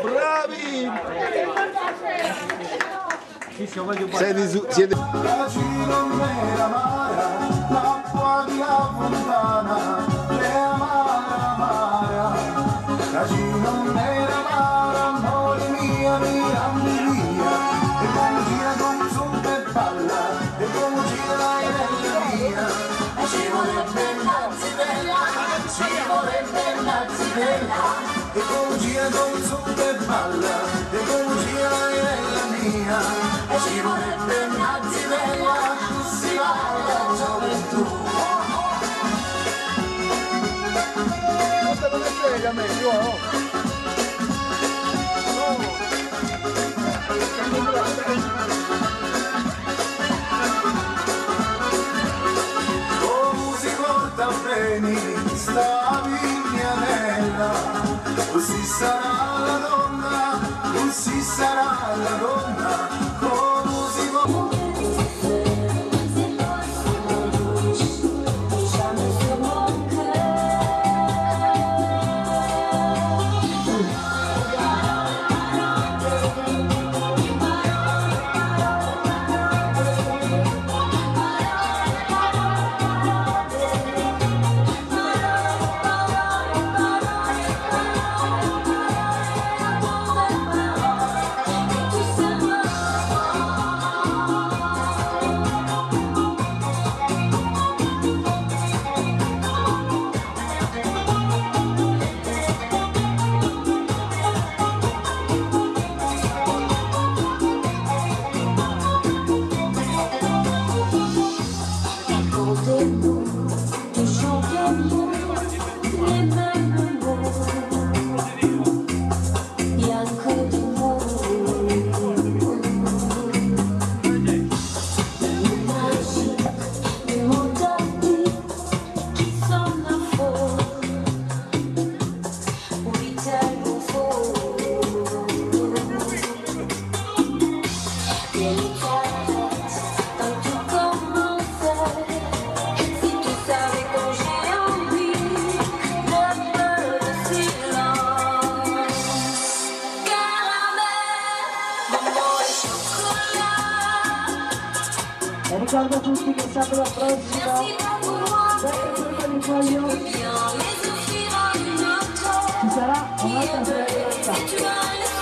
Bravi! Siete... l'acqua di la fontana è amara, amara, Cacino nera amara, amore mia, mirammi via, e come gira con zucca e balla, e come gira la mia, e ci vorrebbe una zitella, ci vorrebbe una zitella, e come gira con zucca e balla, e come gira la mia, e ci vorrebbe una zitella, si va alla gioventù. Non è seria meglio, no? Come si porta bene sta vignanella, così sarà la donna, così sarà la donna, come si porta. Ricordo a tutti che sabato prossimo sempre di Foglio ci sarà un'altra festa.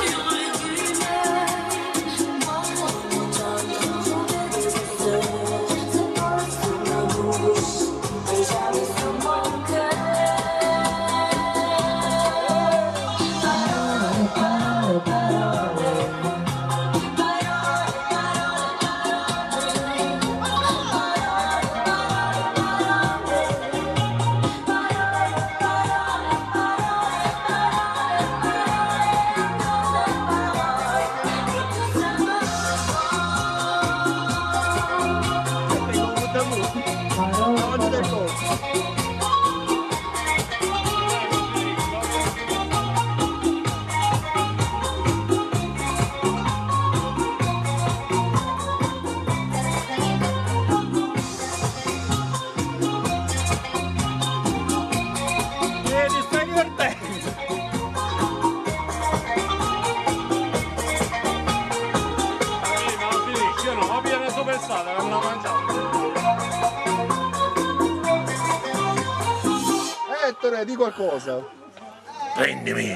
Ettore, di qualcosa. Prendimi.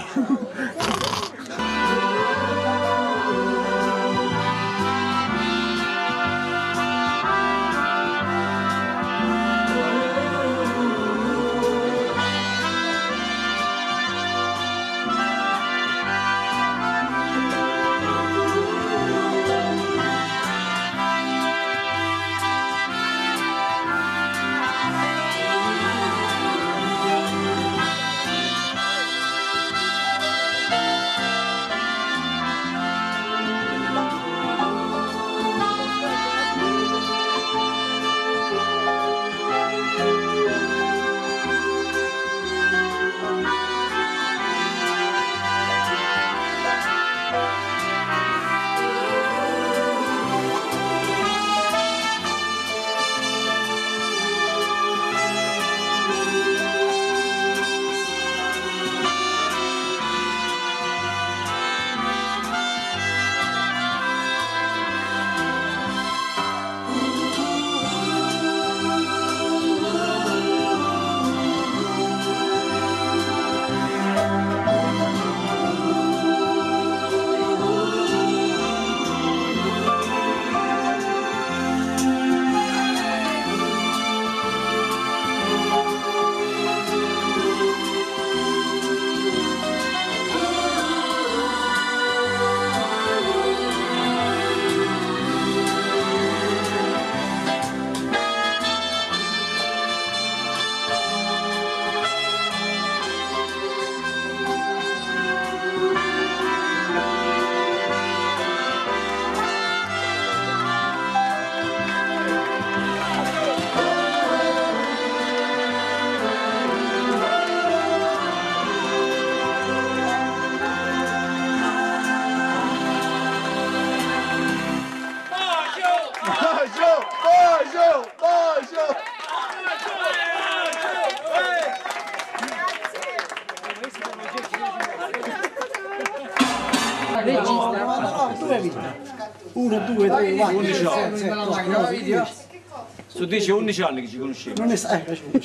Regista. Tu hai vinto. 1, 2, 3, 4, 11 5, 6, 7, Su 10 11 anni che ci conosciamo. non ne sai,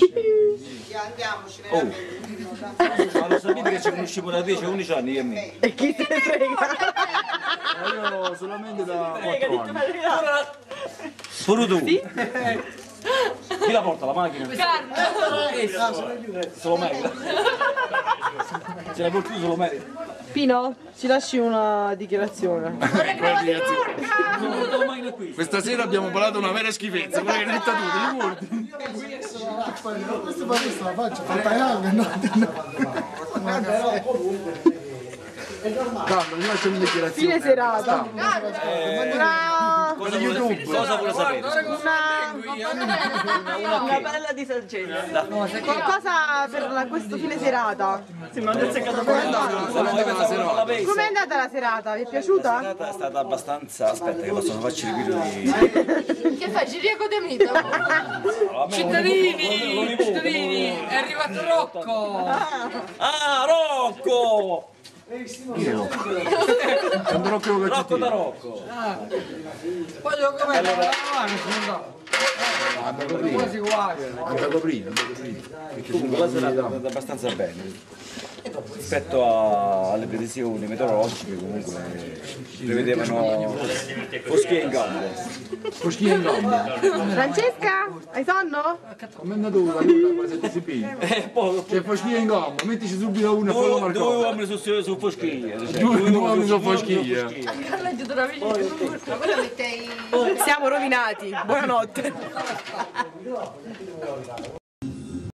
Oh. Ma lo sapete che ci conosciamo da 10 11 anni io e me? E chi se ne frega? Io solamente da 4 anni. Pure tu? Chi la porta la macchina? Solo merita. Ce la porti tu solo merita. Pino, ci lasci una dichiarazione. Guardi, ragazzi, questa sera abbiamo parlato una vera schifezza, quella che hai detto tu, ti ricordi? Questa la faccio, fatta anche, no? Calma, mi faccio una dichiarazione. Fine serata. Cosa vuole sapere? Una bella di saggezza. Qualcosa per questo fine serata. Com'è andata la serata? Vi è piaciuta? È stata abbastanza. Aspetta, che possono farci il video di. Che fai? Ciriaco de mito? Cittadini, è arrivato Rocco! Ah, Rocco! Quando Rocco lo Rocco da Rocco! Voglio com'è? Quasi uguale. andato prima. Comunque la serata è andata abbastanza bene. Rispetto alle previsioni meteorologiche comunque prevedevano foschie in gambe. Foschia in gamba. Francesca, hai sonno? Come è andato la luna quasi ti si piglia? C'è foschia in gamba, mettici subito una e poi lo Due marcò. uomini su foschie. Due uomini su foschia. Siamo rovinati. Buonanotte.